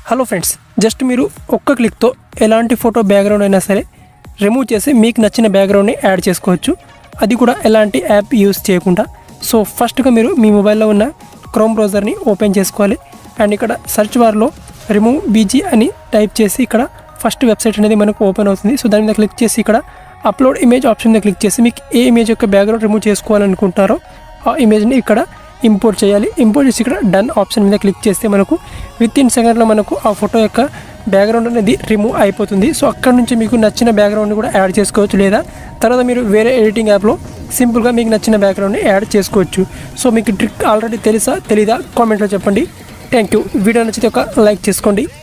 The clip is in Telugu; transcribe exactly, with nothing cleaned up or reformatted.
హలో ఫ్రెండ్స్, జస్ట్ మీరు ఒక్క క్లిక్తో ఎలాంటి ఫోటో బ్యాక్గ్రౌండ్ అయినా సరే రిమూవ్ చేసి మీకు నచ్చిన బ్యాక్గ్రౌండ్ని యాడ్ చేసుకోవచ్చు. అది కూడా ఎలాంటి యాప్ యూస్ చేయకుండా. సో ఫస్ట్గా మీరు మీ మొబైల్లో ఉన్న క్రోమ్ బ్రౌజర్ని ఓపెన్ చేసుకోవాలి. అండ్ ఇక్కడ సెర్చ్ బార్లో రిమూవ్ బీజీ అని టైప్ చేసి ఇక్కడ ఫస్ట్ వెబ్సైట్ అనేది మనకు ఓపెన్ అవుతుంది. సో దాని మీద క్లిక్ చేసి ఇక్కడ అప్లోడ్ ఇమేజ్ ఆప్షన్ మీద క్లిక్ చేసి మీకు ఏ ఇమేజ్ యొక్క బ్యాక్గ్రౌండ్ రిమూవ్ చేసుకోవాలనుకుంటారో ఆ ఇమేజ్ని ఇక్కడ ఇంపోర్ట్ చేయాలి. ఇంపోర్ట్ చేసి ఇక్కడ డన్ ఆప్షన్ మీద క్లిక్ చేస్తే మనకు విత్ ఇన్ సెకండ్లో మనకు ఆ ఫోటో యొక్క బ్యాక్గ్రౌండ్ అనేది రిమూవ్ అయిపోతుంది. సో అక్కడ నుంచి మీకు నచ్చిన బ్యాక్గ్రౌండ్ని కూడా యాడ్ చేసుకోవచ్చు, లేదా తర్వాత మీరు వేరే ఎడిటింగ్ యాప్లో సింపుల్గా మీకు నచ్చిన బ్యాక్గ్రౌండ్ని యాడ్ చేసుకోవచ్చు. సో మీకు ట్రిక్ ఆల్రెడీ తెలుసా తెలీదా కామెంట్లో చెప్పండి. Thank you. వీడియో నచ్చితే ఒక లైక్ చేసుకోండి.